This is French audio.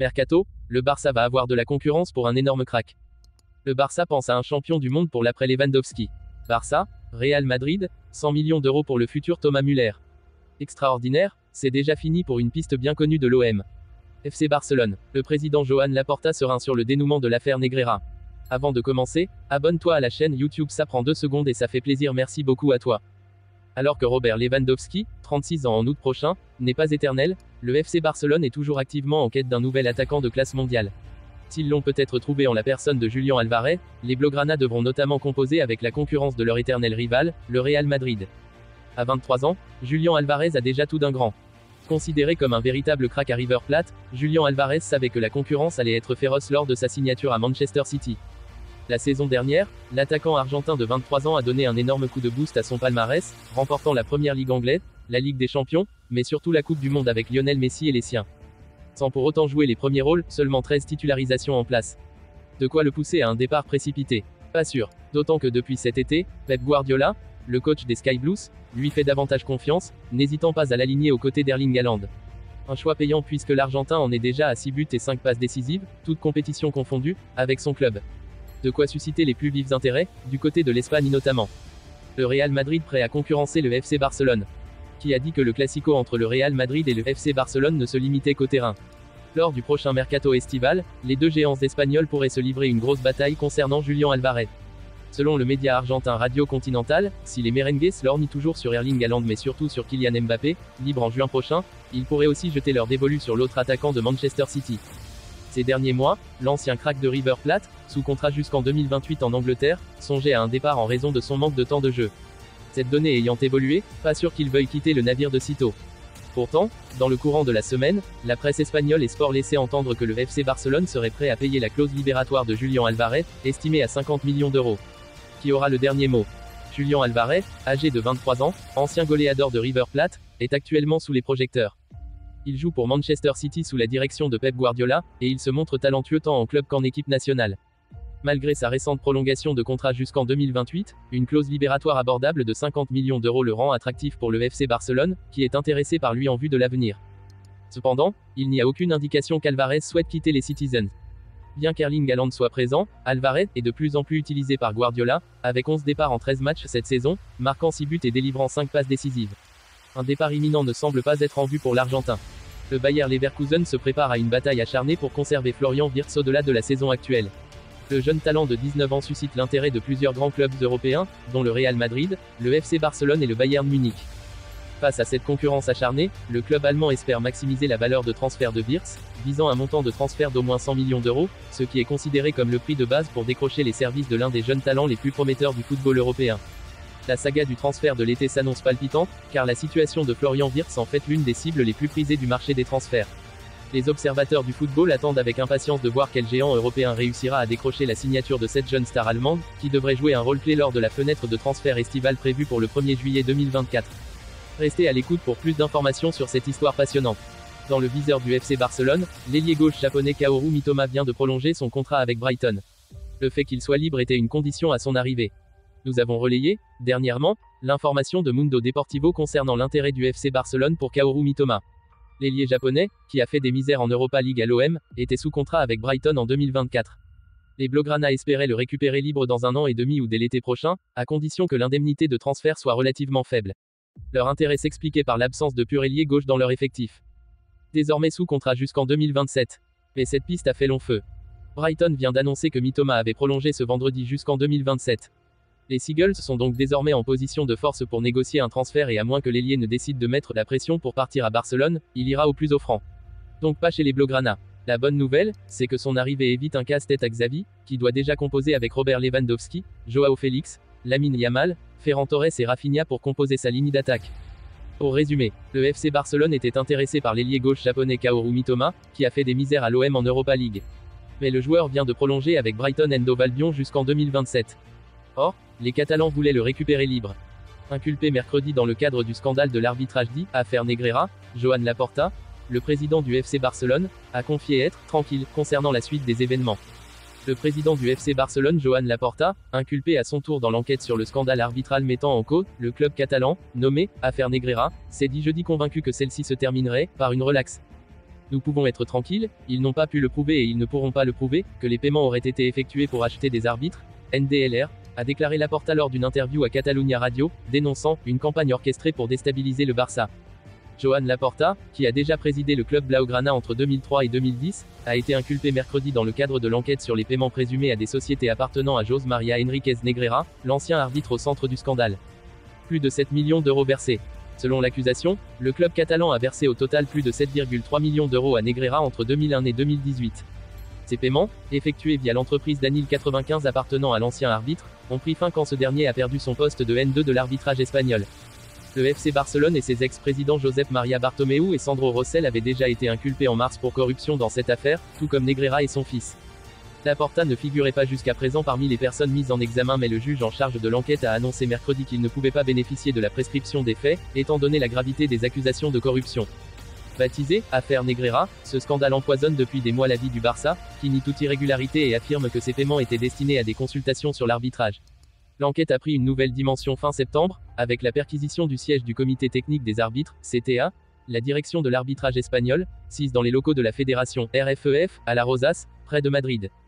Mercato, le Barça va avoir de la concurrence pour un énorme crack. Le Barça pense à un champion du monde pour l'après Lewandowski. Barça, Real Madrid, 100 millions d'euros pour le futur Thomas Müller. Extraordinaire, c'est déjà fini pour une piste bien connue de l'OM. FC Barcelone, le président Joan Laporta serein sur le dénouement de l'affaire Negreira. Avant de commencer, abonne-toi à la chaîne YouTube, ça prend 2 secondes et ça fait plaisir, merci beaucoup à toi. Alors que Robert Lewandowski, 36 ans en août prochain, n'est pas éternel, le FC Barcelone est toujours activement en quête d'un nouvel attaquant de classe mondiale. S'ils l'ont peut-être trouvé en la personne de Julián Álvarez, les Blaugrana devront notamment composer avec la concurrence de leur éternel rival, le Real Madrid. À 23 ans, Julián Álvarez a déjà tout d'un grand. Considéré comme un véritable crack à River Plate, Julián Álvarez savait que la concurrence allait être féroce lors de sa signature à Manchester City. La saison dernière, l'attaquant argentin de 23 ans a donné un énorme coup de boost à son palmarès, remportant la Première Ligue anglaise, la Ligue des Champions, mais surtout la Coupe du Monde avec Lionel Messi et les siens. Sans pour autant jouer les premiers rôles, seulement 13 titularisations en place. De quoi le pousser à un départ précipité? Pas sûr. D'autant que depuis cet été, Pep Guardiola, le coach des Sky Blues, lui fait davantage confiance, n'hésitant pas à l'aligner aux côtés d'Erling Haaland. Un choix payant puisque l'Argentin en est déjà à 6 buts et 5 passes décisives, toutes compétitions confondues, avec son club. De quoi susciter les plus vifs intérêts, du côté de l'Espagne notamment. Le Real Madrid prêt à concurrencer le FC Barcelone. Qui a dit que le classico entre le Real Madrid et le FC Barcelone ne se limitait qu'au terrain. Lors du prochain mercato estival, les deux géants espagnols pourraient se livrer une grosse bataille concernant Julián Álvarez. Selon le média argentin Radio Continental, si les merengues lorgnent toujours sur Erling Haaland mais surtout sur Kylian Mbappé, libre en juin prochain, ils pourraient aussi jeter leur dévolu sur l'autre attaquant de Manchester City. Ces derniers mois, l'ancien crack de River Plate, sous contrat jusqu'en 2028 en Angleterre, songeait à un départ en raison de son manque de temps de jeu. Cette donnée ayant évolué, pas sûr qu'il veuille quitter le navire de sitôt. Pourtant, dans le courant de la semaine, la presse espagnole et Sport laissait entendre que le FC Barcelone serait prêt à payer la clause libératoire de Julián Álvarez, estimée à 50 millions d'euros. Qui aura le dernier mot? Julián Álvarez, âgé de 23 ans, ancien goléador de River Plate, est actuellement sous les projecteurs. Il joue pour Manchester City sous la direction de Pep Guardiola, et il se montre talentueux tant en club qu'en équipe nationale. Malgré sa récente prolongation de contrat jusqu'en 2028, une clause libératoire abordable de 50 millions d'euros le rend attractif pour le FC Barcelone, qui est intéressé par lui en vue de l'avenir. Cependant, il n'y a aucune indication qu'Álvarez souhaite quitter les Citizens. Bien qu'Erling Haaland soit présent, Álvarez est de plus en plus utilisé par Guardiola, avec 11 départs en 13 matchs cette saison, marquant 6 buts et délivrant 5 passes décisives. Un départ imminent ne semble pas être en vue pour l'Argentin. Le Bayer Leverkusen se prépare à une bataille acharnée pour conserver Florian Wirtz au-delà de la saison actuelle. Le jeune talent de 19 ans suscite l'intérêt de plusieurs grands clubs européens, dont le Real Madrid, le FC Barcelone et le Bayern Munich. Face à cette concurrence acharnée, le club allemand espère maximiser la valeur de transfert de Wirtz, visant un montant de transfert d'au moins 100 millions d'euros, ce qui est considéré comme le prix de base pour décrocher les services de l'un des jeunes talents les plus prometteurs du football européen. La saga du transfert de l'été s'annonce palpitante, car la situation de Florian Wirtz en fait l'une des cibles les plus prisées du marché des transferts. Les observateurs du football attendent avec impatience de voir quel géant européen réussira à décrocher la signature de cette jeune star allemande, qui devrait jouer un rôle clé lors de la fenêtre de transfert estivale prévue pour le 1er juillet 2024. Restez à l'écoute pour plus d'informations sur cette histoire passionnante. Dans le viseur du FC Barcelone, l'ailier gauche japonais Kaoru Mitoma vient de prolonger son contrat avec Brighton. Le fait qu'il soit libre était une condition à son arrivée. Nous avons relayé, dernièrement, l'information de Mundo Deportivo concernant l'intérêt du FC Barcelone pour Kaoru Mitoma. L'ailier japonais, qui a fait des misères en Europa League à l'OM, était sous contrat avec Brighton en 2024. Les Blaugrana espéraient le récupérer libre dans 1 an et demi ou dès l'été prochain, à condition que l'indemnité de transfert soit relativement faible. Leur intérêt s'expliquait par l'absence de pur ailier gauche dans leur effectif. Désormais sous contrat jusqu'en 2027. Mais cette piste a fait long feu. Brighton vient d'annoncer que Mitoma avait prolongé ce vendredi jusqu'en 2027. Les Seagulls sont donc désormais en position de force pour négocier un transfert et à moins que l'ailier ne décide de mettre la pression pour partir à Barcelone, il ira au plus offrant. Donc pas chez les Blaugrana. La bonne nouvelle, c'est que son arrivée évite un casse-tête à Xavi, qui doit déjà composer avec Robert Lewandowski, Joao Félix, Lamine Yamal, Ferran Torres et Rafinha pour composer sa ligne d'attaque. Pour résumer, le FC Barcelone était intéressé par l'ailier gauche japonais Kaoru Mitoma, qui a fait des misères à l'OM en Europa League. Mais le joueur vient de prolonger avec Brighton & Hove Albion jusqu'en 2027. Or, les Catalans voulaient le récupérer libre. Inculpé mercredi dans le cadre du scandale de l'arbitrage dit « Affaire Negreira », Joan Laporta, le président du FC Barcelone, a confié être « tranquille » concernant la suite des événements. Le président du FC Barcelone Joan Laporta, inculpé à son tour dans l'enquête sur le scandale arbitral mettant en cause le club catalan, nommé « Affaire Negreira », s'est dit jeudi convaincu que celle-ci se terminerait par une relaxe. Nous pouvons être tranquilles, ils n'ont pas pu le prouver et ils ne pourront pas le prouver, que les paiements auraient été effectués pour acheter des arbitres, NDLR, a déclaré Laporta lors d'une interview à Catalunya Radio, dénonçant une campagne orchestrée pour déstabiliser le Barça. Joan Laporta, qui a déjà présidé le club Blaugrana entre 2003 et 2010, a été inculpé mercredi dans le cadre de l'enquête sur les paiements présumés à des sociétés appartenant à José María Enríquez Negreira, l'ancien arbitre au centre du scandale. Plus de 7 millions d'euros versés. Selon l'accusation, le club catalan a versé au total plus de 7,3 millions d'euros à Negreira entre 2001 et 2018. Ces paiements, effectués via l'entreprise Danil 95 appartenant à l'ancien arbitre, ont pris fin quand ce dernier a perdu son poste de N2 de l'arbitrage espagnol. Le FC Barcelone et ses ex-présidents Josep Maria Bartomeu et Sandro Rosell avaient déjà été inculpés en mars pour corruption dans cette affaire, tout comme Negreira et son fils. Laporta ne figurait pas jusqu'à présent parmi les personnes mises en examen, mais le juge en charge de l'enquête a annoncé mercredi qu'il ne pouvait pas bénéficier de la prescription des faits, étant donné la gravité des accusations de corruption. Baptisé « Affaire Negreira », ce scandale empoisonne depuis des mois la vie du Barça, qui nie toute irrégularité et affirme que ces paiements étaient destinés à des consultations sur l'arbitrage. L'enquête a pris une nouvelle dimension fin septembre, avec la perquisition du siège du comité technique des arbitres, CTA, la direction de l'arbitrage espagnol, sise dans les locaux de la fédération RFEF, à La Rosas, près de Madrid.